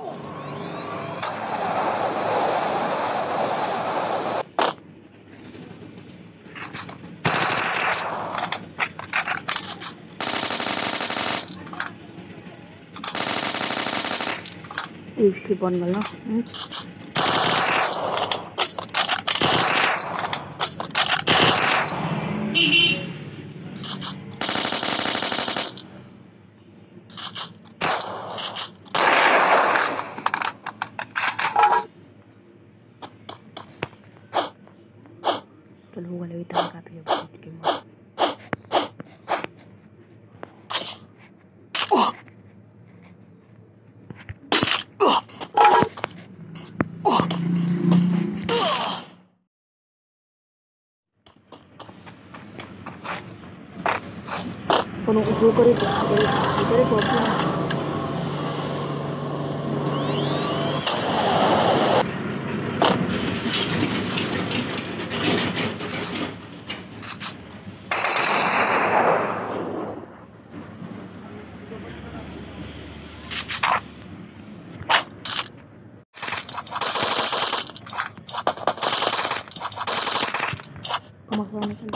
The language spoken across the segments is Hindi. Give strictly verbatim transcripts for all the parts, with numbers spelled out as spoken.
इसकी बन गल ना चलो वो वाले इतना काफी है बहुत के मत कोनो जो करे तो करे करे तो कमाने के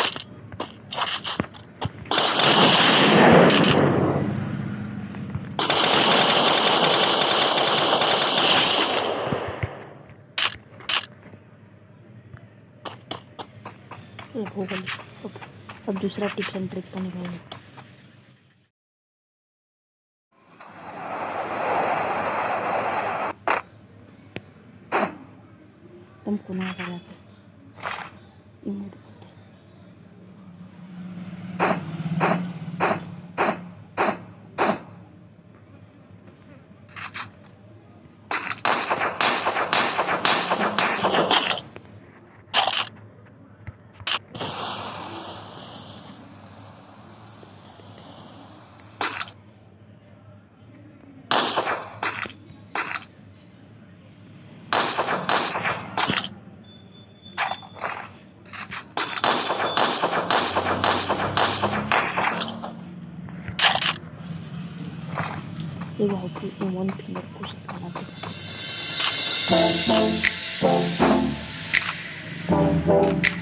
हो गई। अब अब दूसरा टिप्स एंड ट्रिक्स का निकालेंगे। तुमको ना करा के इमोट करते ये वाइट वन फिंगर को सताना था।